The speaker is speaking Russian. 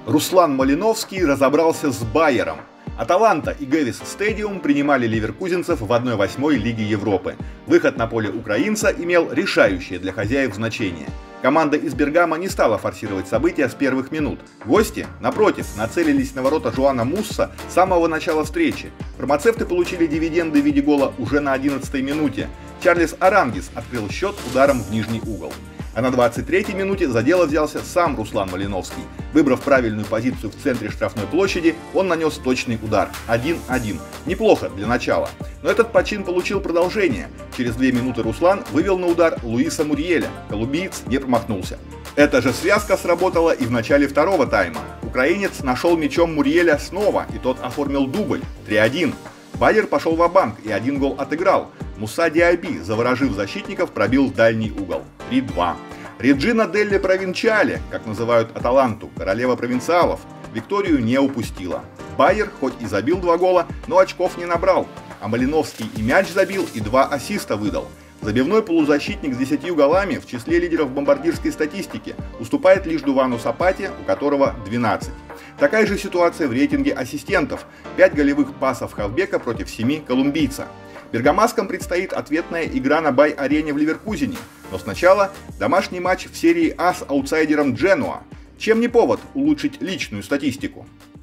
Руслан Малиновский разобрался с Байером. Аталанта и Гэвис Стадиум принимали ливеркузенцев в 1/8 Лиги Европы. Выход на поле украинца имел решающее для хозяев значение. Команда из Бергамо не стала форсировать события с первых минут. Гости, напротив, нацелились на ворота Жуана Мусса с самого начала встречи. Фармацевты получили дивиденды в виде гола уже на 11-й минуте. Чарлес Арангис открыл счет ударом в нижний угол. А на 23-й минуте за дело взялся сам Руслан Малиновский. Выбрав правильную позицию в центре штрафной площади, он нанес точный удар. 1-1. Неплохо для начала. Но этот почин получил продолжение. Через 2 минуты Руслан вывел на удар Луиса Мурьеля. Колумбиец не промахнулся. Эта же связка сработала и в начале второго тайма. Украинец нашел мячом Мурьеля снова, и тот оформил дубль. 3-1. Байер пошел ва-банк и 1 гол отыграл. Муса Диаби, заворожив защитников, пробил в дальний угол. 3-2. Реджина Делле Провинчале, как называют Аталанту, королева провинциалов, Викторию не упустила. Байер хоть и забил 2 гола, но очков не набрал. А Малиновский и мяч забил, и 2 ассиста выдал. Забивной полузащитник с 10 голами в числе лидеров бомбардирской статистики уступает лишь Дувану Сапате, у которого 12. Такая же ситуация в рейтинге ассистентов. 5 голевых пасов Хавбека против 7 колумбийца. Бергамаскам предстоит ответная игра на Бай-арене в Ливеркузене. Но сначала домашний матч в серии А с аутсайдером Дженуа. Чем не повод улучшить личную статистику?